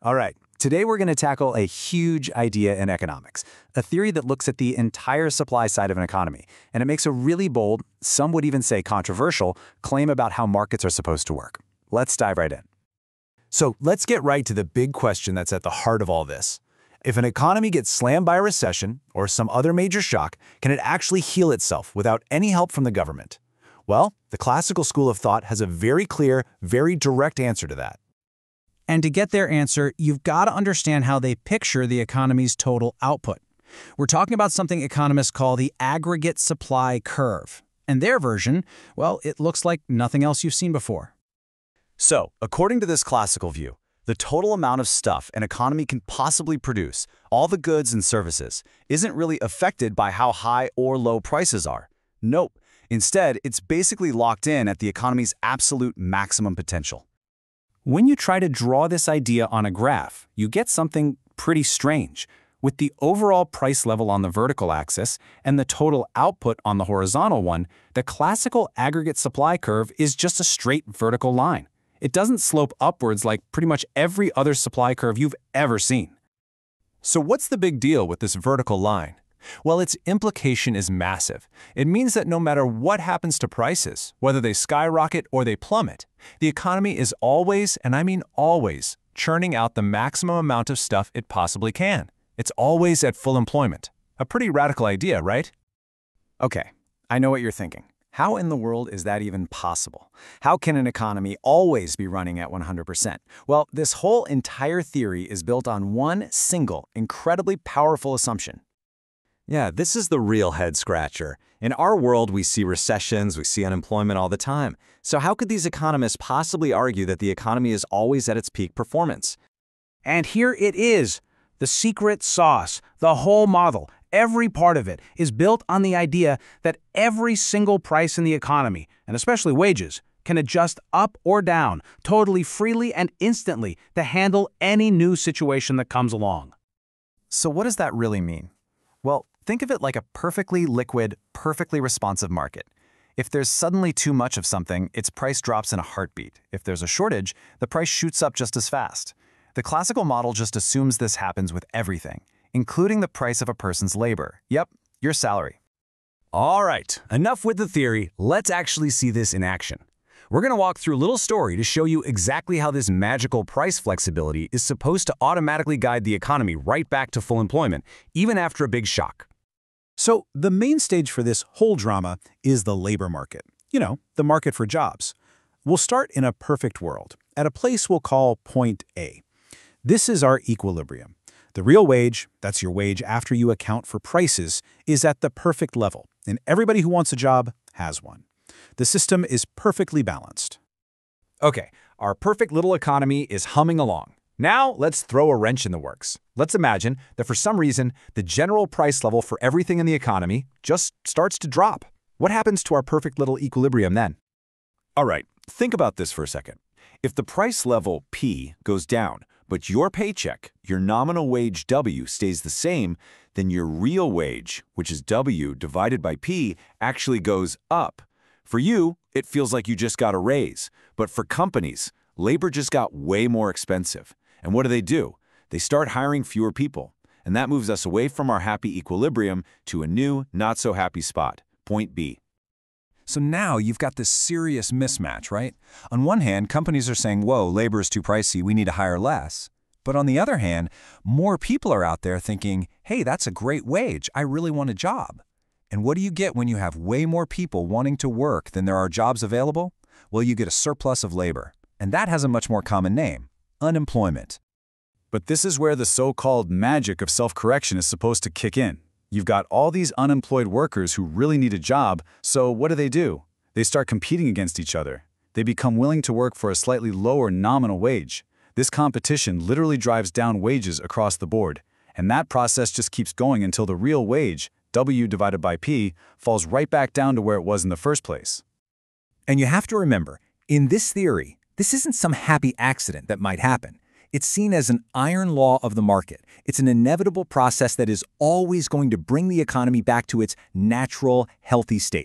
All right, today we're going to tackle a huge idea in economics, a theory that looks at the entire supply side of an economy, and it makes a really bold, some would even say controversial, claim about how markets are supposed to work. Let's dive right in. So let's get right to the big question that's at the heart of all this. If an economy gets slammed by a recession or some other major shock, can it actually heal itself without any help from the government? Well, the classical school of thought has a very clear, very direct answer to that. And to get their answer, you've got to understand how they picture the economy's total output. We're talking about something economists call the aggregate supply curve. And their version, well, it looks like nothing else you've seen before. So, according to this classical view, the total amount of stuff an economy can possibly produce, all the goods and services, isn't really affected by how high or low prices are. Nope. Instead, it's basically locked in at the economy's absolute maximum potential. When you try to draw this idea on a graph, you get something pretty strange. With the overall price level on the vertical axis and the total output on the horizontal one, the classical aggregate supply curve is just a straight vertical line. It doesn't slope upwards like pretty much every other supply curve you've ever seen. So what's the big deal with this vertical line? Well, its implication is massive. It means that no matter what happens to prices, whether they skyrocket or they plummet, the economy is always, and I mean always, churning out the maximum amount of stuff it possibly can. It's always at full employment. A pretty radical idea, right? Okay, I know what you're thinking. How in the world is that even possible? How can an economy always be running at 100%? Well, this whole entire theory is built on one single, incredibly powerful assumption. Yeah, this is the real head-scratcher. In our world, we see recessions, we see unemployment all the time. So how could these economists possibly argue that the economy is always at its peak performance? And here it is, the secret sauce, the whole model. Every part of it is built on the idea that every single price in the economy, and especially wages, can adjust up or down totally freely and instantly to handle any new situation that comes along. So what does that really mean? Well, think of it like a perfectly liquid, perfectly responsive market. If there's suddenly too much of something, its price drops in a heartbeat. If there's a shortage, the price shoots up just as fast. The classical model just assumes this happens with everything, including the price of a person's labor. Yep, your salary. All right, enough with the theory. Let's actually see this in action. We're going to walk through a little story to show you exactly how this magical price flexibility is supposed to automatically guide the economy right back to full employment, even after a big shock. So the main stage for this whole drama is the labor market. You know, the market for jobs. We'll start in a perfect world, at a place we'll call point A. This is our equilibrium. The real wage, that's your wage after you account for prices, is at the perfect level, and everybody who wants a job has one. The system is perfectly balanced. Okay, our perfect little economy is humming along. Now, let's throw a wrench in the works. Let's imagine that for some reason, the general price level for everything in the economy just starts to drop. What happens to our perfect little equilibrium then? All right, think about this for a second. If the price level P goes down, but your paycheck, your nominal wage W, stays the same, then your real wage, which is W divided by P, actually goes up. For you, it feels like you just got a raise. But for companies, labor just got way more expensive. And what do? They start hiring fewer people. And that moves us away from our happy equilibrium to a new, not-so-happy spot, point B. So now you've got this serious mismatch, right? On one hand, companies are saying, whoa, labor is too pricey, we need to hire less. But on the other hand, more people are out there thinking, hey, that's a great wage, I really want a job. And what do you get when you have way more people wanting to work than there are jobs available? Well, you get a surplus of labor. And that has a much more common name, unemployment. But this is where the so-called magic of self-correction is supposed to kick in. You've got all these unemployed workers who really need a job, so what do? They start competing against each other. They become willing to work for a slightly lower nominal wage. This competition literally drives down wages across the board. And that process just keeps going until the real wage, W divided by P, falls right back down to where it was in the first place. And you have to remember, in this theory, this isn't some happy accident that might happen. It's seen as an iron law of the market. It's an inevitable process that is always going to bring the economy back to its natural, healthy state.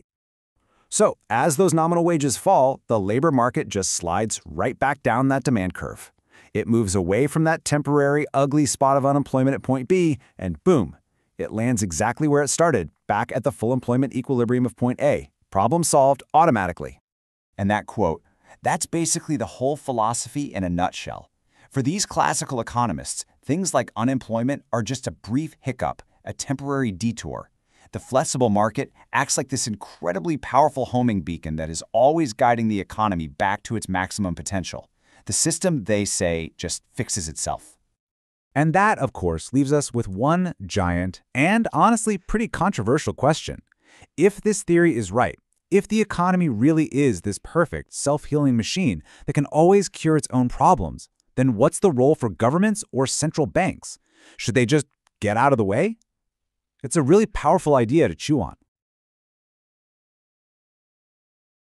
So, as those nominal wages fall, the labor market just slides right back down that demand curve. It moves away from that temporary, ugly spot of unemployment at point B, and boom, it lands exactly where it started, back at the full employment equilibrium of point A. Problem solved automatically. And that quote, that's basically the whole philosophy in a nutshell. For these classical economists, things like unemployment are just a brief hiccup, a temporary detour. The flexible market acts like this incredibly powerful homing beacon that is always guiding the economy back to its maximum potential. The system, they say, just fixes itself. And that, of course, leaves us with one giant and honestly pretty controversial question. If this theory is right, if the economy really is this perfect, self-healing machine that can always cure its own problems, then what's the role for governments or central banks? Should they just get out of the way? It's a really powerful idea to chew on.